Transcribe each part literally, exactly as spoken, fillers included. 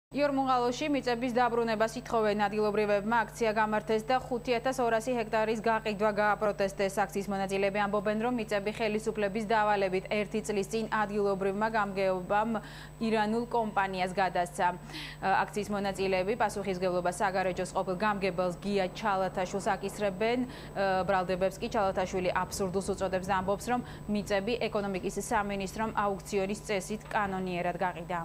იორმუნღალოში მიწების დაბრუნებას ითხოვენ ადგილობრივებმა აქცია გამართეს და ხუთი ათას ორასი ჰექტარის გაყიდვა გააპროტესტეს. აქციის მონაწილეები ამბობენ, რომ მიწები ხელისუფლების დავალებით ერთი წლის წინ ადგილობრივმა გამგეობამ ირანულ კომპანიას გადასცა. აქციის მონაწილეები პასუხისმგებლობას საგარეჯოს ყოფილ გამგებელს გია ჩალათაშვილს აკისრებენ. ბრალდებებს კი ჩალათაშვილი აბსურდულს უწოდებს და ამბობს, რომ მიწები ეკონომიკის სამინისტრომ აუქციონის წესით კანონიერად გაყიდა.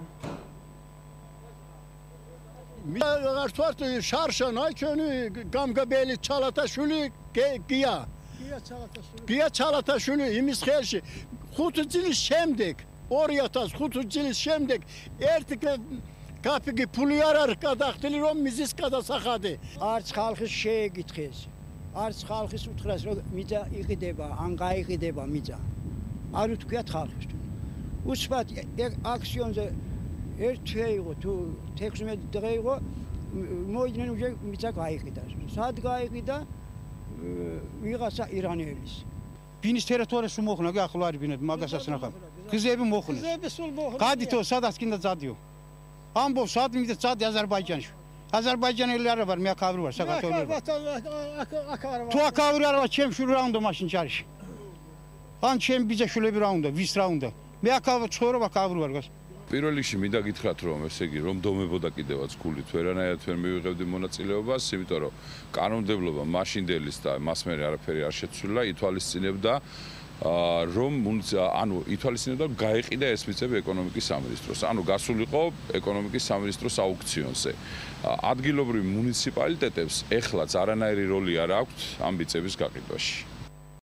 Artvart şarşan ayçönü gamgabeli Çalataşvili giya. Giya Çalataşvili imiz xelşi. Xutucili şemdik. Oryatas xutucili şemdik. Ertikle kapıki pulu yarar kadaqtili rom mizis kada saxadı. Arts xalqis şey gitxiz. Arts xalqis utxras mica iqideba, anga iqideba mica. Arut kuyat xalqis. Usfat aksiyonze ერთხეიღო თუ თექვსმეტი დღე იყო მოიდნენ უკვე მიწა გაიყიდა. სად გაიყიდა? ვიღაცა ირანელის. ბინის ტერიტორიას უმოხნა კი ახლა არის ბინები მაგასაც ნახავ. გზები მოხნეს. გზები სულ მოხნეს. გადითო სადაც კიდე წადიო. ამბობს სად მიწა წადი აზერბაიჯანში. აზერბაიჯანელი არა ვარ, მე აქ ავრი ვარ საქართველოში. თუ აქ ავრი არა ვარ, ჩემ შვილი რა უნდა მაშინ ჯარში. ან ჩემ ბიძაშვილები რა უნდა, ვის რა უნდა? მე აქ ცხოვრობ, აქ ავრი ვარ გას. პირველ რიგში მინდა გითხრათ, რომ ესე იგი რომ დომებოდა კიდევაც გულით ვერანაირად ვერ მივიღებდი მონაწილეობას, იმიტომ რომ კანონმდებლობა მაშინდელის და მას მერე არაფერი არ შეცვლილა, ითვალისწინებდა რომ ანუ ითვალისწინებდა რომ გაეყიდა ეს მიწები ეკონომიკის სამინისტროს. ანუ გასულიყო ეკონომიკის სამინისტროს აუქციონზე. ადგილობრივ მუნიციპალიტეტებს ეხლაც არანაირი როლი არ აქვთ ამ მიწების გაყიდვაში.